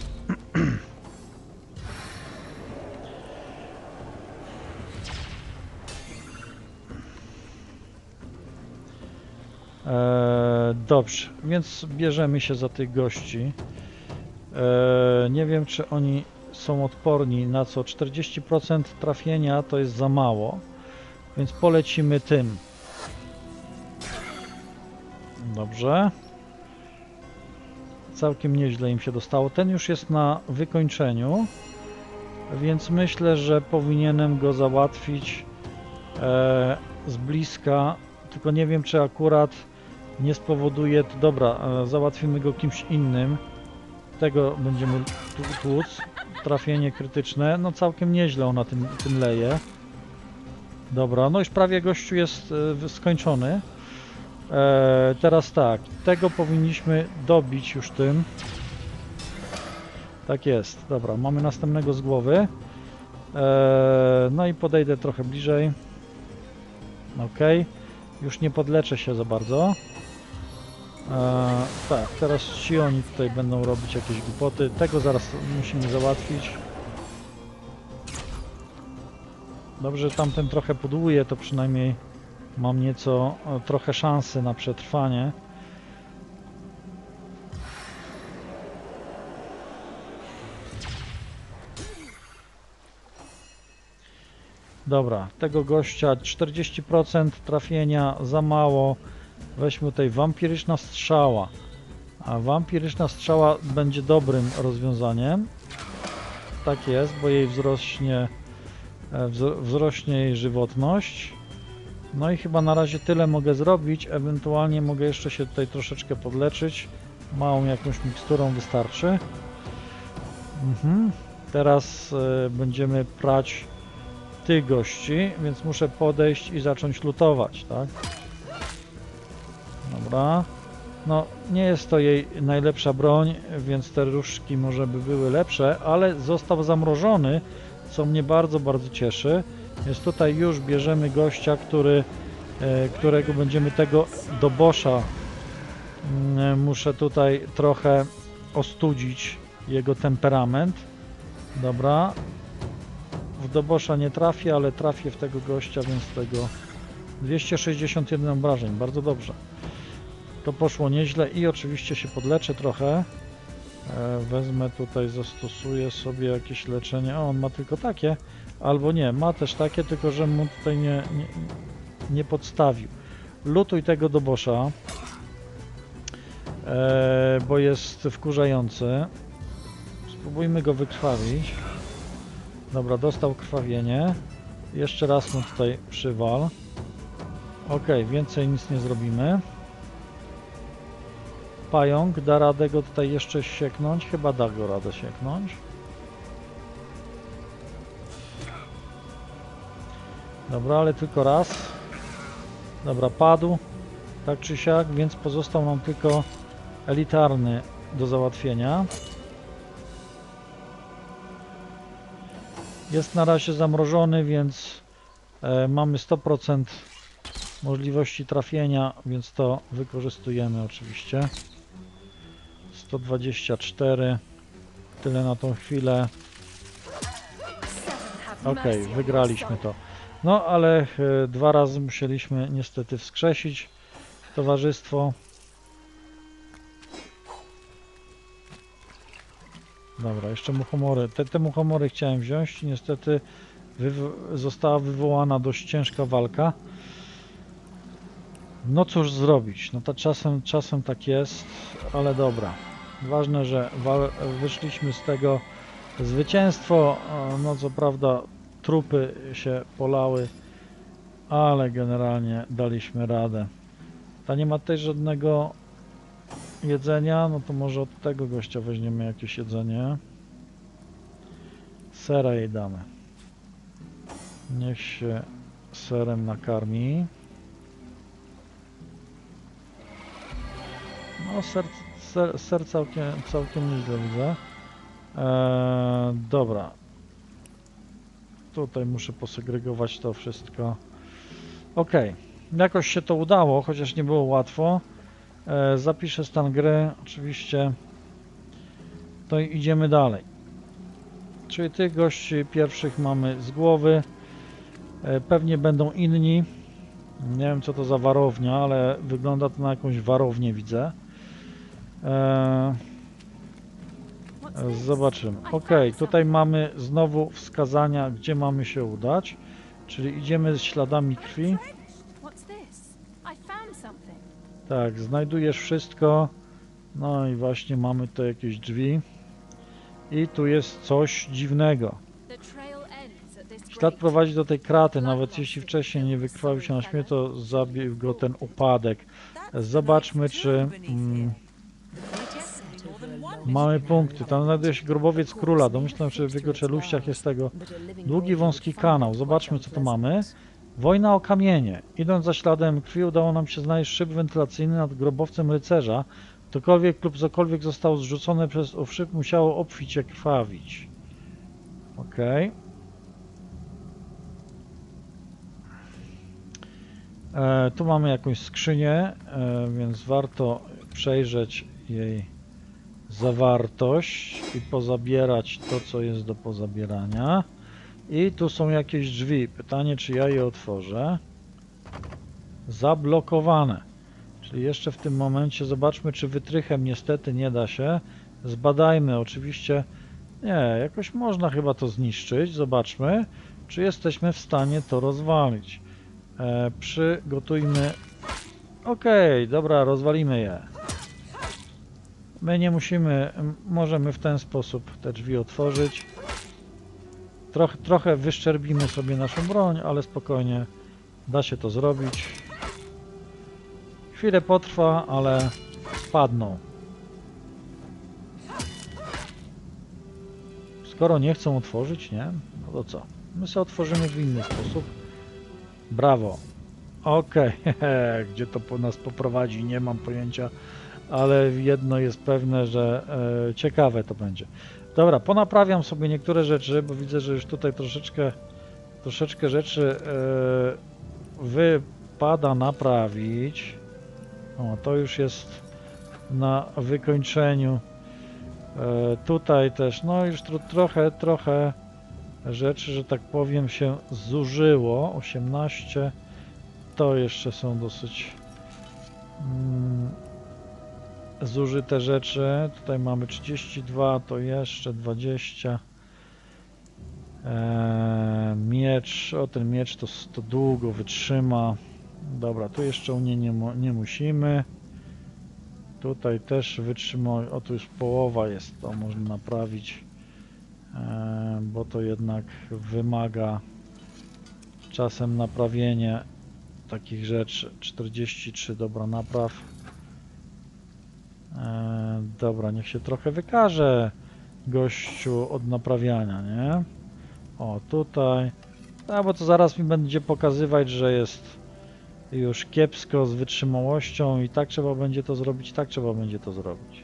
Dobrze, więc bierzemy się za tych gości. Nie wiem, czy oni są odporni na co. 40% trafienia to jest za mało, więc polecimy tym. Dobrze. Całkiem nieźle im się dostało. Ten już jest na wykończeniu, więc myślę, że powinienem go załatwić z bliska. Tylko nie wiem, czy akurat nie spowoduje to. Dobra, załatwimy go kimś innym. Tego będziemy tłuc. Trafienie krytyczne. No całkiem nieźle ona tym leje. Dobra, no już prawie gościu jest skończony. Teraz tak, tego powinniśmy dobić już tym. Tak jest. Dobra, mamy następnego z głowy. No i podejdę trochę bliżej. Ok. Już nie podleczę się za bardzo. Tak, teraz ci oni tutaj będą robić jakieś głupoty. Tego zaraz musimy załatwić. Dobrze, że tamten trochę pudłuje, to przynajmniej mam trochę szansy na przetrwanie. Dobra, tego gościa 40% trafienia za mało. Weźmy tutaj wampiryczna strzała. A wampiryczna strzała będzie dobrym rozwiązaniem. Tak jest, bo jej wzrośnie jej żywotność. No i chyba na razie tyle mogę zrobić. Ewentualnie mogę jeszcze się tutaj troszeczkę podleczyć. Małą jakąś miksturą wystarczy. Teraz będziemy prać tych gości, więc muszę podejść i zacząć lutować, tak? Dobra. No, nie jest to jej najlepsza broń, więc te różdżki może by były lepsze, ale został zamrożony, co mnie bardzo, bardzo cieszy. Więc tutaj już bierzemy gościa, którego będziemy tego dobosza. Muszę tutaj trochę ostudzić jego temperament. Dobra. W dobosza nie trafię, ale trafię w tego gościa, więc tego 261 obrażeń, bardzo dobrze. To poszło nieźle i oczywiście się podleczę trochę. Wezmę tutaj, zastosuję sobie jakieś leczenie. O, on ma tylko takie, albo nie, ma też takie, tylko że mu tutaj nie podstawił. Lutuj tego dobosza, bo jest wkurzający. Spróbujmy go wykrwawić. Dobra, dostał krwawienie. Jeszcze raz mu tutaj przywal. Ok, więcej nic nie zrobimy. Pająk, da radę go tutaj jeszcze sieknąć? Chyba da go radę sieknąć. Dobra, ale tylko raz. Dobra, padł. Tak czy siak, więc pozostał nam tylko elitarny do załatwienia. Jest na razie zamrożony, więc mamy 100% możliwości trafienia, więc to wykorzystujemy oczywiście. 124. Tyle na tą chwilę. Ok, wygraliśmy to. No, ale 2 razy musieliśmy niestety wskrzesić towarzystwo. Dobra, jeszcze muchomory. Te muchomory chciałem wziąć. Niestety została wywołana dość ciężka walka. No cóż zrobić, no to czasem tak jest, ale dobra. Ważne, że wyszliśmy z tego zwycięstwo. No co prawda trupy się polały, ale generalnie daliśmy radę. Ta nie ma też żadnego jedzenia, no to może od tego gościa weźmiemy jakieś jedzenie. Sera jej damy. Niech się serem nakarmi. No ser całkiem nieźle widzę. Dobra. Tutaj muszę posegregować to wszystko. Ok. Jakoś się to udało, chociaż nie było łatwo. Zapiszę stan gry, oczywiście. To i idziemy dalej. Czyli tych gości pierwszych mamy z głowy. Pewnie będą inni. Nie wiem co to za warownia, ale wygląda to na jakąś warownię, widzę. Zobaczymy. Ok, tutaj mamy znowu wskazania, gdzie mamy się udać. Czyli idziemy z śladami krwi. Tak, znajdujesz wszystko. No i właśnie mamy tu jakieś drzwi. I tu jest coś dziwnego. Ślad prowadzi do tej kraty, nawet jeśli wcześniej nie wykrwawił się na śmierć, to zabił go ten upadek. Zobaczmy, czy mamy punkty. Tam znajduje się grobowiec króla. Domyślam się, że w jego czeluściach jest tego długi, wąski kanał. Zobaczmy, co tu mamy. Wojna o kamienie. Idąc za śladem krwi, udało nam się znaleźć szyb wentylacyjny nad grobowcem rycerza. Ktokolwiek lub cokolwiek zostało zrzucone przez ów szyb, musiało obficie krwawić. Okej. Tu mamy jakąś skrzynię, więc warto przejrzeć jej zawartość i pozabierać to, co jest do pozabierania. I tu są jakieś drzwi. Pytanie, czy ja je otworzę. Zablokowane. Czyli jeszcze w tym momencie zobaczmy, czy wytrychem niestety nie da się. Zbadajmy oczywiście. Nie, jakoś można chyba to zniszczyć. Zobaczmy, czy jesteśmy w stanie to rozwalić. Przygotujmy. Ok, dobra, rozwalimy je. My nie musimy, możemy w ten sposób te drzwi otworzyć. Trochę wyszczerbimy sobie naszą broń, ale spokojnie da się to zrobić. Chwilę potrwa, ale spadną. Skoro nie chcą otworzyć, nie? No to co? My sobie otworzymy w inny sposób. Brawo. Ok, gdzie to nas poprowadzi, nie mam pojęcia, ale jedno jest pewne, że ciekawe to będzie. Dobra, ponaprawiam sobie niektóre rzeczy, bo widzę, że już tutaj troszeczkę rzeczy wypada naprawić. O, to już jest na wykończeniu. Tutaj też, no już trochę rzeczy, że tak powiem, się zużyło. 18 to jeszcze są dosyć zużyte rzeczy. Tutaj mamy 32, to jeszcze 20. Miecz, ten miecz to długo wytrzyma. Dobra, tu jeszcze u mnie nie musimy. Tutaj też wytrzyma, o tu już połowa jest, to można naprawić, bo to jednak wymaga czasem naprawienie takich rzeczy. 43, dobra, napraw. Dobra, niech się trochę wykaże gościu od naprawiania, nie? O, tutaj. A, bo to zaraz mi będzie pokazywać, że jest już kiepsko z wytrzymałością i tak trzeba będzie to zrobić, tak trzeba będzie to zrobić.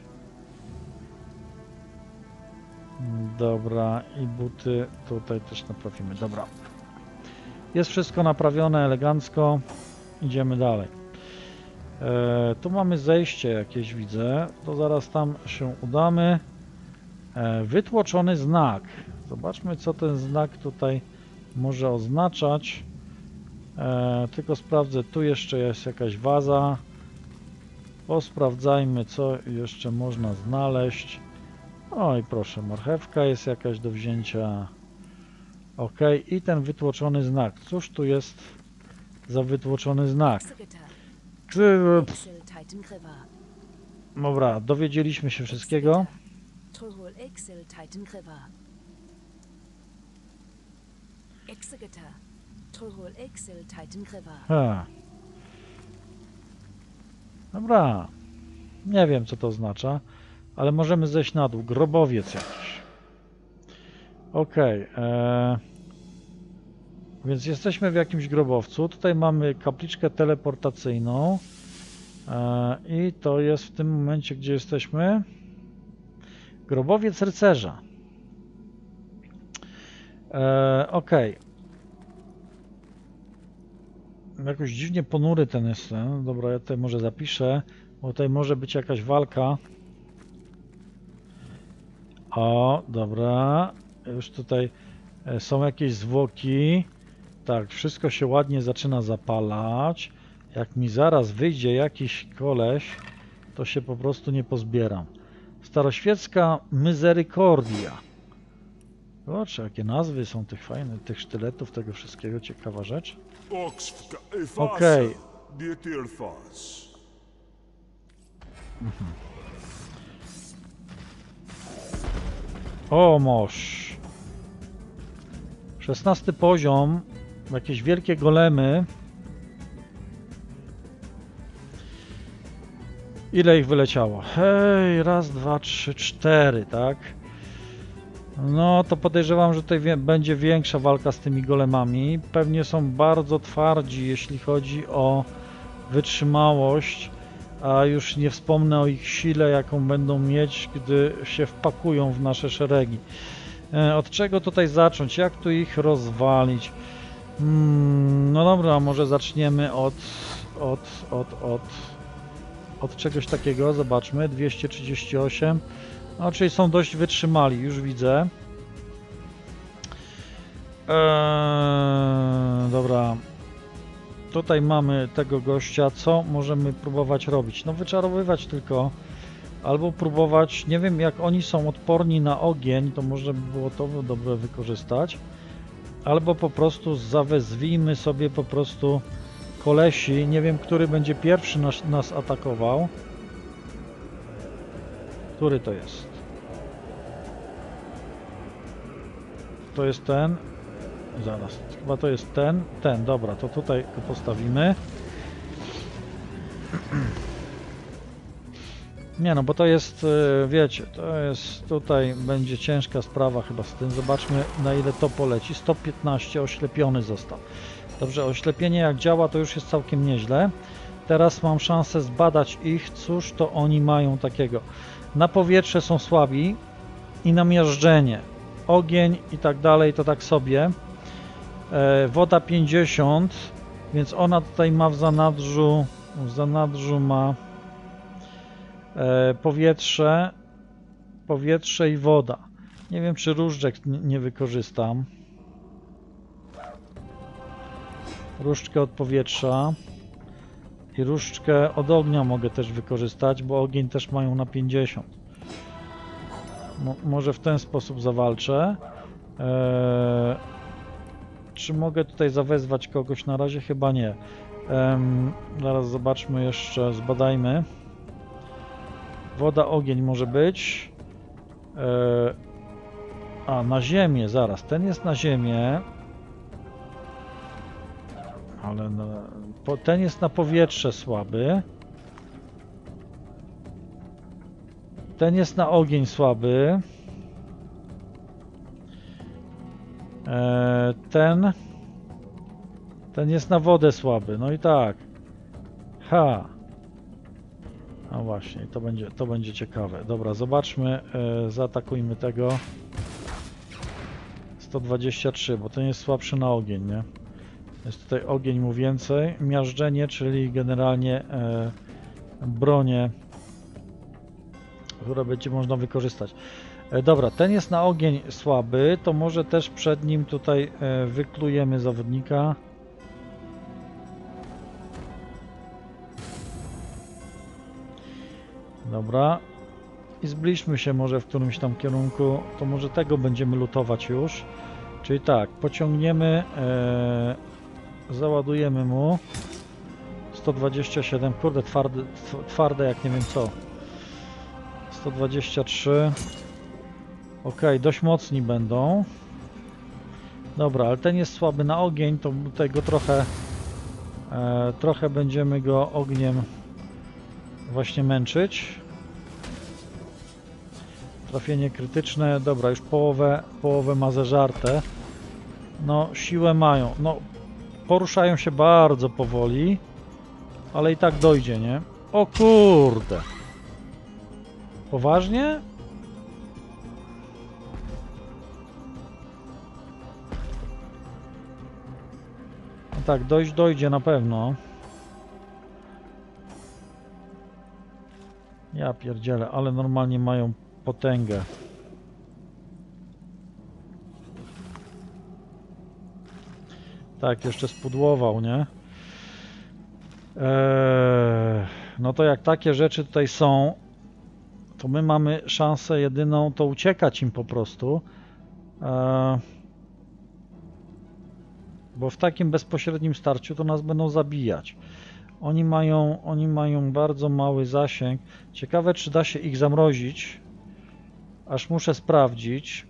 Dobra, i buty tutaj też naprawimy. Dobra. Jest wszystko naprawione elegancko. Idziemy dalej. Tu mamy zejście jakieś, widzę. To zaraz tam się udamy. Wytłoczony znak. Zobaczmy, co ten znak tutaj może oznaczać. Tylko sprawdzę, tu jeszcze jest jakaś waza. Posprawdzajmy, co jeszcze można znaleźć. Oj, proszę, marchewka jest jakaś do wzięcia. Ok, i ten wytłoczony znak. Cóż tu jest za wytłoczony znak? Dobra, dowiedzieliśmy się wszystkiego. Dobra, nie wiem, co to oznacza, ale możemy zejść na dół. Grobowiec jakiś. Ok, więc jesteśmy w jakimś grobowcu. Tutaj mamy kapliczkę teleportacyjną i to jest w tym momencie, gdzie jesteśmy, grobowiec rycerza. Ok. Jakoś dziwnie ponury ten jest. Dobra, ja tutaj może zapiszę, bo tutaj może być jakaś walka. O, dobra. Już tutaj są jakieś zwłoki. Tak, wszystko się ładnie zaczyna zapalać. Jak mi zaraz wyjdzie jakiś koleś, to się po prostu nie pozbieram. Staroświecka Miserykordia. Zobaczcie, jakie nazwy są tych fajnych, tych sztyletów, tego wszystkiego, ciekawa rzecz. Okej. O, moż. 16 poziom. Jakieś wielkie golemy. Ile ich wyleciało? Hej, raz, dwa, trzy, cztery, tak? No to podejrzewam, że tutaj będzie większa walka z tymi golemami. Pewnie są bardzo twardzi, jeśli chodzi o wytrzymałość, a już nie wspomnę o ich sile, jaką będą mieć, gdy się wpakują w nasze szeregi. Od czego tutaj zacząć? Jak tu ich rozwalić? No dobra, może zaczniemy od czegoś takiego. Zobaczmy, 238. No, czyli są dość wytrzymali, już widzę. Dobra. Tutaj mamy tego gościa. Co możemy próbować robić? No wyczarowywać tylko. Albo próbować, nie wiem jak oni są odporni na ogień, to może by było to dobrze wykorzystać. Albo po prostu zawezwijmy sobie po prostu kolesi. Nie wiem, który będzie pierwszy nas atakował. Który to jest? To jest ten. Zaraz, chyba to jest ten. Ten, dobra, to tutaj go postawimy. Nie no, bo to jest, wiecie, to jest, tutaj będzie ciężka sprawa chyba z tym. Zobaczmy, na ile to poleci. 115, oślepiony został. Dobrze, oślepienie jak działa, to już jest całkiem nieźle. Teraz mam szansę zbadać ich, cóż to oni mają takiego. Na powietrze są słabi i na miażdżenie. Ogień i tak dalej, to tak sobie. Woda 50, więc ona tutaj ma w zanadrzu ma powietrze i woda. Nie wiem, czy różdżek nie wykorzystam. Różdżkę od powietrza i różdżkę od ognia mogę też wykorzystać, bo ogień też mają na 50. Może w ten sposób zawalczę. Czy mogę tutaj zawezwać kogoś? Na razie chyba nie. Zaraz zobaczmy jeszcze, zbadajmy. Woda, ogień może być. A, na ziemię, zaraz. Ten jest na ziemię. Ale ten jest na powietrze słaby. Ten jest na ogień słaby. Ten jest na wodę słaby. No i tak. Ha. No właśnie, to będzie ciekawe. Dobra, zobaczmy. Zaatakujmy tego. 123, bo ten jest słabszy na ogień, nie? Jest tutaj ogień mu więcej. Miażdżenie, czyli generalnie bronię, które będzie można wykorzystać. Dobra, ten jest na ogień słaby, to może też przed nim tutaj wyklujemy zawodnika. Dobra. I zbliżmy się może w którymś tam kierunku, to może tego będziemy lutować już. Czyli tak, pociągniemy, załadujemy mu 127, kurde, twarde jak nie wiem co. 123. Ok, dość mocni będą. Dobra, ale ten jest słaby na ogień, to tutaj go trochę będziemy go ogniem właśnie męczyć. Trafienie krytyczne, dobra, już połowę ma zeżarte. No, siłę mają. No, poruszają się bardzo powoli, ale i tak dojdzie, nie? O kurde! Poważnie? No tak, dojdzie na pewno. Ja pierdzielę, ale normalnie mają potęgę. Tak, jeszcze spudłował, nie? No to jak takie rzeczy tutaj są, to my mamy szansę jedyną, to uciekać im po prostu. Bo w takim bezpośrednim starciu to nas będą zabijać. Oni mają bardzo mały zasięg. Ciekawe, czy da się ich zamrozić. Aż muszę sprawdzić.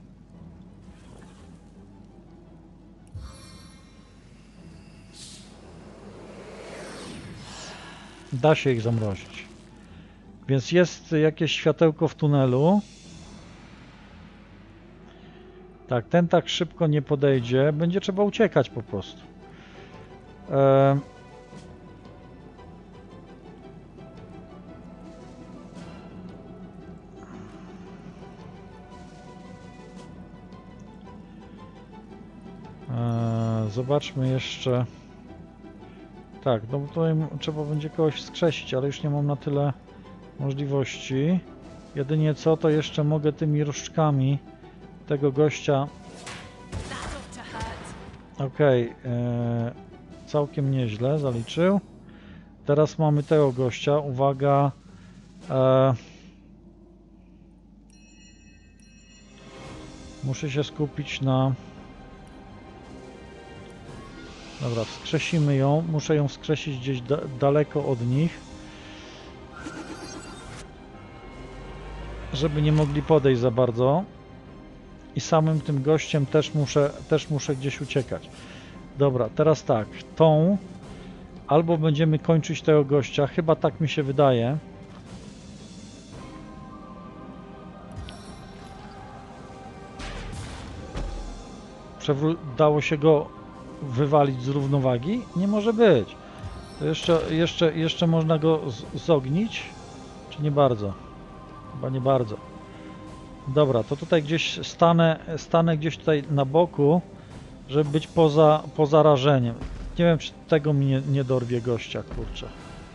Da się ich zamrozić. Więc jest jakieś światełko w tunelu. Tak, ten tak szybko nie podejdzie. Będzie trzeba uciekać po prostu. Zobaczmy jeszcze. Tak, no tutaj trzeba będzie kogoś wskrzesić, ale już nie mam na tyle możliwości. Jedynie co, to jeszcze mogę tymi różdżkami tego gościa. Okej, całkiem nieźle zaliczył. Teraz mamy tego gościa, uwaga. Muszę się skupić na... Dobra, wskrzesimy ją. Muszę ją wskrzesić gdzieś daleko od nich, żeby nie mogli podejść za bardzo. I samym tym gościem też muszę gdzieś uciekać. Dobra, teraz tak, tą albo będziemy kończyć tego gościa, chyba tak mi się wydaje. Dało się go wywalić z równowagi? Nie może być. To jeszcze można go zognić? Czy nie bardzo? Chyba nie bardzo. Dobra, to tutaj gdzieś stanę gdzieś tutaj na boku, żeby być poza rażeniem. Nie wiem, czy tego mi nie dorwie gościa, kurczę.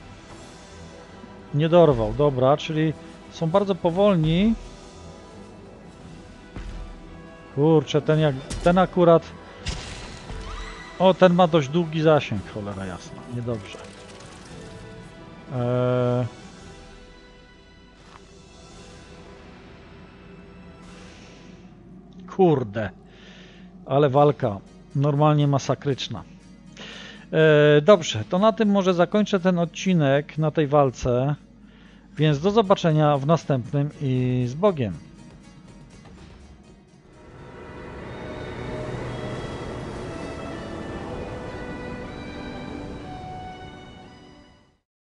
Nie dorwał, dobra, czyli są bardzo powolni. Kurczę, ten akurat... O, ten ma dość długi zasięg, cholera jasna, niedobrze. Kurde, ale walka normalnie masakryczna. Dobrze, to na tym może zakończę ten odcinek na tej walce, więc do zobaczenia w następnym i z Bogiem.